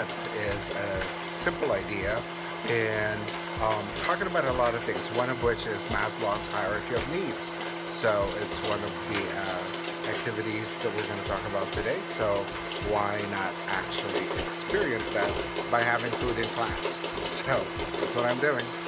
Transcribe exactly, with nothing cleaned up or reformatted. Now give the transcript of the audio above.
that is a simple idea, and um, talking about a lot of things, one of which is Maslow's hierarchy of needs. So it's one of the uh, activities that we're going to talk about today. So why not actually experience that by having food in class? So that's what I'm doing.